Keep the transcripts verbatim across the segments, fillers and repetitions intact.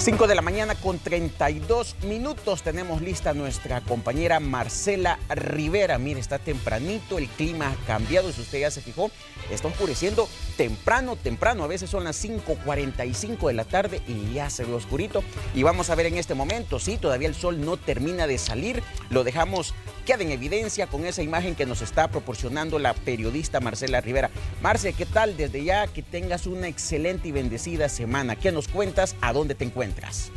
cinco de la mañana con treinta y dos minutos. Tenemos lista nuestra compañera Marcela Rivera. Mire, está tempranito, el clima ha cambiado. Si usted ya se fijó, está oscureciendo temprano, temprano. A veces son las cinco cuarenta y cinco de la tarde y ya se ve oscurito. Y vamos a ver en este momento, sí, todavía el sol no termina de salir. Lo dejamos, queda en evidencia con esa imagen que nos está proporcionando la periodista Marcela Rivera. Marce, ¿qué tal? Desde ya que tengas una excelente y bendecida semana. ¿Qué nos cuentas? ¿A dónde te encuentras?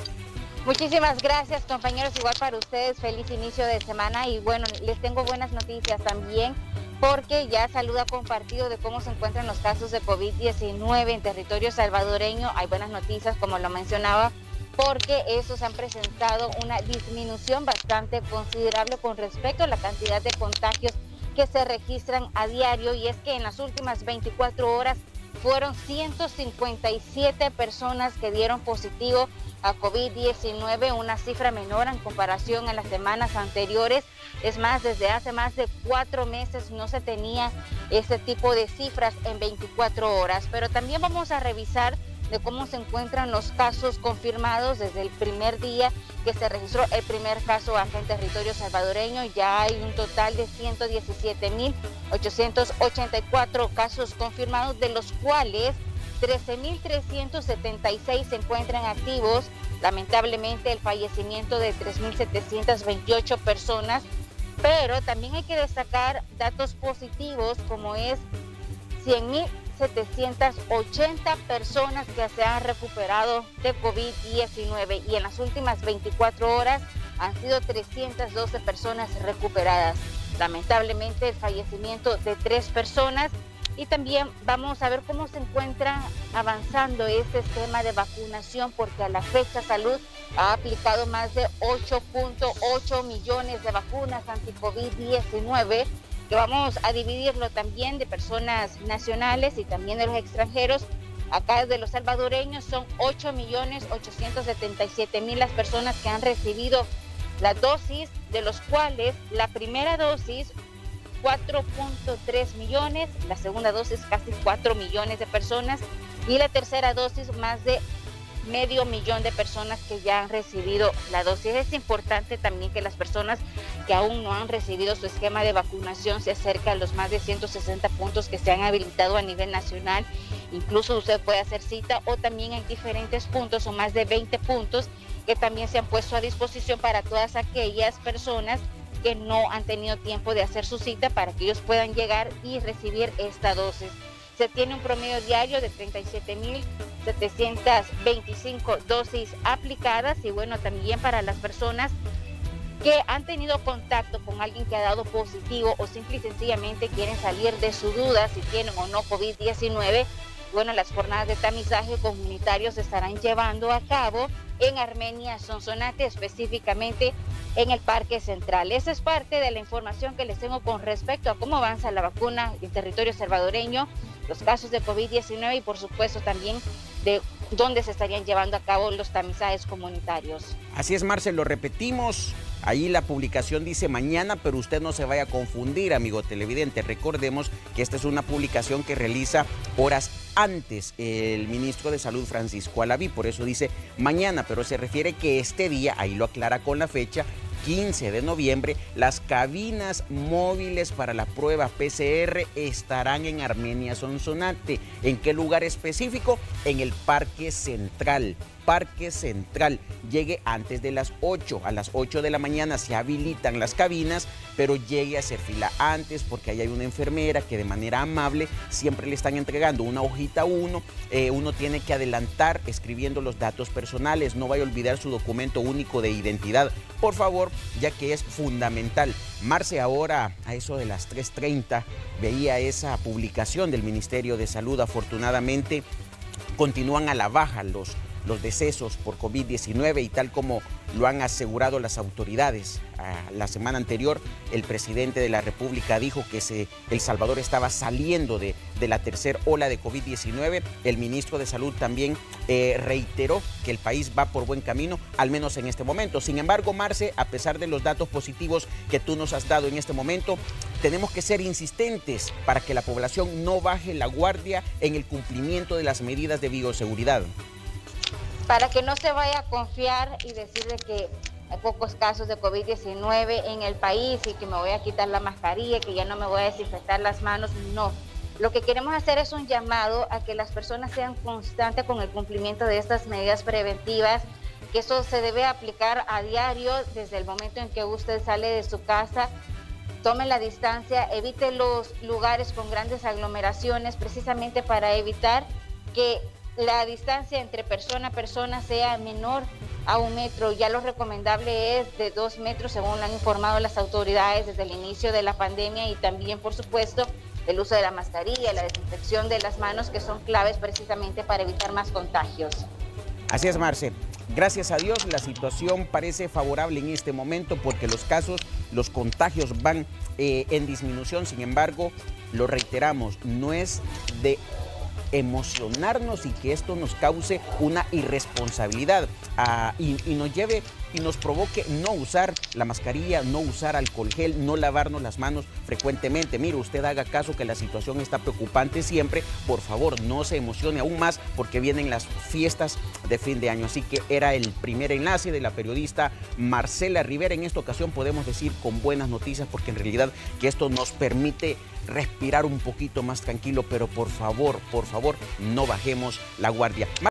Muchísimas gracias, compañeros, igual para ustedes, feliz inicio de semana. Y bueno, les tengo buenas noticias también, porque ya Salud ha compartido de cómo se encuentran los casos de COVID diecinueve en territorio salvadoreño. Hay buenas noticias, como lo mencionaba, porque estos han presentado una disminución bastante considerable con respecto a la cantidad de contagios que se registran a diario. Y es que en las últimas veinticuatro horas fueron ciento cincuenta y siete personas que dieron positivo a COVID diecinueve, una cifra menor en comparación a las semanas anteriores. Es más, desde hace más de cuatro meses no se tenía ese tipo de cifras en veinticuatro horas. Pero también vamos a revisar de cómo se encuentran los casos confirmados desde el primer día que se registró el primer caso acá en territorio salvadoreño. Ya hay un total de ciento diecisiete mil ochocientos ochenta y cuatro casos confirmados, de los cuales trece mil trescientos setenta y seis se encuentran activos. Lamentablemente el fallecimiento de tres mil setecientas veintiocho personas, pero también hay que destacar datos positivos, como es cien mil setecientas ochenta personas que se han recuperado de COVID diecinueve, y en las últimas veinticuatro horas han sido trescientas doce personas recuperadas. Lamentablemente el fallecimiento de tres personas. Y también vamos a ver cómo se encuentra avanzando este esquema de vacunación, porque a la fecha Salud ha aplicado más de ocho punto ocho millones de vacunas anti-COVID diecinueve, que vamos a dividirlo también de personas nacionales y también de los extranjeros. Acá de los salvadoreños son ocho millones ochocientos setenta y siete mil las personas que han recibido la dosis, de los cuales la primera dosis cuatro punto tres millones, la segunda dosis casi cuatro millones de personas, y la tercera dosis más de medio millón de personas que ya han recibido la dosis. Es importante también que las personas que aún no han recibido su esquema de vacunación se acerquen a los más de ciento sesenta puntos que se han habilitado a nivel nacional. Incluso usted puede hacer cita, o también hay diferentes puntos, o más de veinte puntos que también se han puesto a disposición para todas aquellas personas que no han tenido tiempo de hacer su cita, para que ellos puedan llegar y recibir esta dosis. Se tiene un promedio diario de treinta y siete mil setecientas veinticinco dosis aplicadas. Y bueno, también para las personas que han tenido contacto con alguien que ha dado positivo, o simple y sencillamente quieren salir de su duda si tienen o no COVID diecinueve, bueno, las jornadas de tamizaje comunitario se estarán llevando a cabo en Armenia Sonsonate, específicamente en el Parque Central. Esa es parte de la información que les tengo con respecto a cómo avanza la vacuna en territorio salvadoreño, los casos de COVID diecinueve y por supuesto también de dónde se estarían llevando a cabo los tamizajes comunitarios. Así es, Marce, lo repetimos. Ahí la publicación dice mañana, pero usted no se vaya a confundir, amigo televidente. Recordemos que esta es una publicación que realiza horas antes el ministro de Salud, Francisco Alaví. Por eso dice mañana, pero se refiere que este día, ahí lo aclara con la fecha, quince de noviembre, las cabinas móviles para la prueba P C R estarán en Armenia Sonsonate. ¿En qué lugar específico? En el Parque Central. Parque Central. Llegue antes de las ocho. A las ocho de la mañana se habilitan las cabinas, pero llegue a hacer fila antes, porque ahí hay una enfermera que de manera amable siempre le están entregando una hojita a uno. Eh, uno tiene que adelantar escribiendo los datos personales. No vaya a olvidar su documento único de identidad, por favor, ya que es fundamental. Marce, ahora a eso de las tres treinta veía esa publicación del Ministerio de Salud. Afortunadamente continúan a la baja los los decesos por COVID diecinueve, y tal como lo han asegurado las autoridades. La semana anterior el presidente de la República dijo que se, El Salvador estaba saliendo de, de la tercera ola de COVID diecinueve. El ministro de Salud también eh, reiteró que el país va por buen camino, al menos en este momento. Sin embargo, Marce, a pesar de los datos positivos que tú nos has dado en este momento, tenemos que ser insistentes para que la población no baje la guardia en el cumplimiento de las medidas de bioseguridad. para que no se vaya a confiar y decir de que hay pocos casos de COVID diecinueve en el país y que me voy a quitar la mascarilla, que ya no me voy a desinfectar las manos. No. Lo que queremos hacer es un llamado a que las personas sean constantes con el cumplimiento de estas medidas preventivas, que eso se debe aplicar a diario desde el momento en que usted sale de su casa. Tome la distancia, evite los lugares con grandes aglomeraciones, precisamente para evitar que la distancia entre persona a persona sea menor a un metro. Ya lo recomendable es de dos metros, según lo han informado las autoridades desde el inicio de la pandemia, y también, por supuesto, el uso de la mascarilla, la desinfección de las manos, que son claves precisamente para evitar más contagios. Así es, Marce. Gracias a Dios la situación parece favorable en este momento porque los casos, los contagios van eh, en disminución. Sin embargo, lo reiteramos, no es de emocionarnos y que esto nos cause una irresponsabilidad uh, y, y nos lleve y nos provoque no usar la mascarilla, no usar alcohol gel, no lavarnos las manos frecuentemente. Mire, usted haga caso que la situación está preocupante siempre. Por favor, no se emocione aún más porque vienen las fiestas de fin de año. Así que era el primer enlace de la periodista Marcela Rivera. En esta ocasión podemos decir con buenas noticias porque en realidad que esto nos permite respirar un poquito más tranquilo, pero por favor, por favor, no bajemos la guardia.